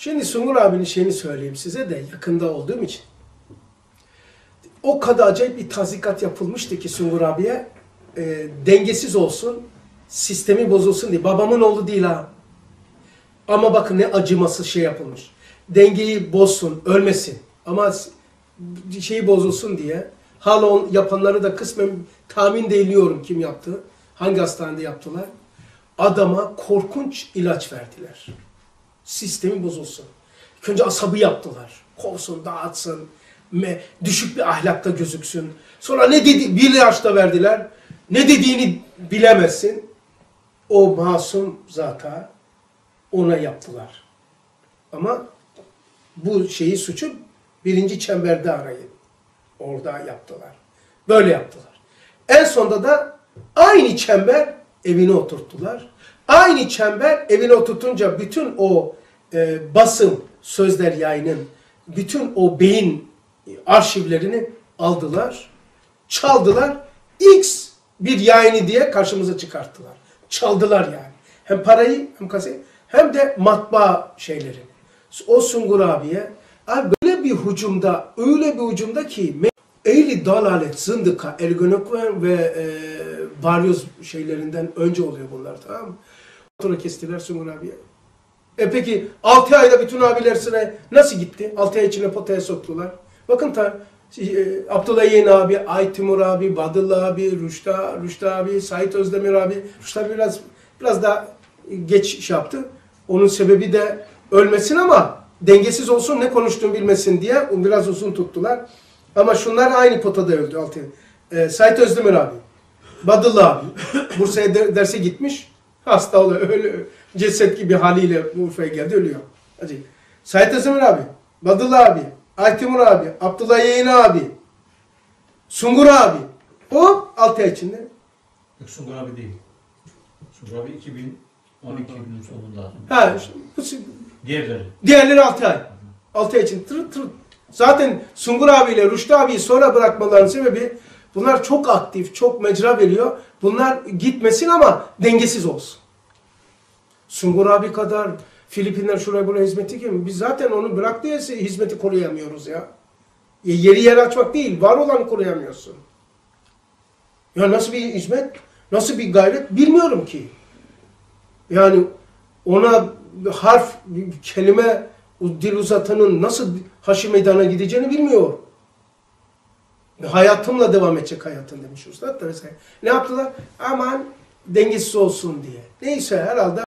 Şimdi Sungur abinin şeyini söyleyeyim size de yakında olduğum için. O kadar acayip bir tazikat yapılmıştı ki Sungur abiye dengesiz olsun, sistemi bozulsun diye. Babamın oğlu değil ha. Ama bakın ne acımasız şey yapılmış. Dengeyi bozsun, ölmesin. Ama şeyi bozulsun diye. Hala yapanları da kısmen tahmin de ediyorum kim yaptı. Hangi hastanede yaptılar. Adama korkunç ilaç verdiler. Sistemi bozulsun. İlk önce asabı yaptılar. Kovsun, dağıtsın. Düşük bir ahlakta gözüksün. Sonra ne dedi? Bir yaşta verdiler. Ne dediğini bilemezsin. O masum zata ona yaptılar. Ama bu suçu birinci çemberde arayın. Orada yaptılar. Böyle yaptılar. En sonunda da aynı çember evine oturttular. Aynı çember evine oturtunca bütün o basın, sözler yayının, bütün o beyin arşivlerini aldılar, çaldılar. X bir yayını diye karşımıza çıkarttılar. Çaldılar yani. Hem parayı hem kasayı hem de matbaa şeyleri. O Sungur abiye böyle bir hücumda, öyle bir hücumda ki ehli dalalet, zındıka, ergonokven ve baryoz şeylerinden önce oluyor bunlar, tamam mı? Sonra kestiler Sungur abiye. Peki 6 ayda bütün abiler sıraya nasıl gitti? 6 ay içine potaya soktular. Bakın Abdullah Yeğen abi, Aytimur abi, Badıllı abi, Rüştü abi, Sait Özdemir abi. Rüştü abi biraz daha geç şey yaptı. Onun sebebi de ölmesin ama dengesiz olsun, ne konuştuğunu bilmesin diye biraz uzun tuttular. Ama şunlar aynı potada öldü 6 ay. Sait Özdemir abi, Badıllı abi. Bursa'ya derse gitmiş. Hasta oluyor. Öyle ceset gibi haliyle Urfa'ya geldi, ölüyor. Hadi. Sait Özdemir abi, Badıllı abi, Aytimur abi, Abdullah Yeğen abi, Sungur abi. O 6 ay içinde. Yok, Sungur abi değil. Sungur abi 2012'nin sonunda. Ha, diğerleri 6 ay. 6 ay için. Zaten Sungur abiyle Rüştü abiyi sonra bırakmalarının sebebi bunlar çok aktif, çok mecra veriyor. Bunlar gitmesin ama dengesiz olsun. Sungur abi kadar Filipinler şuraya buraya hizmeti gibi. Biz zaten onu bıraktığı hizmeti koruyamıyoruz ya. Yeri yer açmak değil, var olanı koruyamıyorsun. Ya nasıl bir hizmet, nasıl bir gayret bilmiyorum ki. Yani ona harf, kelime, dil uzatanın nasıl Haşim Meydan'a gideceğini bilmiyor. Hayatımla devam edecek hayatın demiş Üstad da mesela. Ne yaptılar? Aman dengesiz olsun diye. Neyse herhalde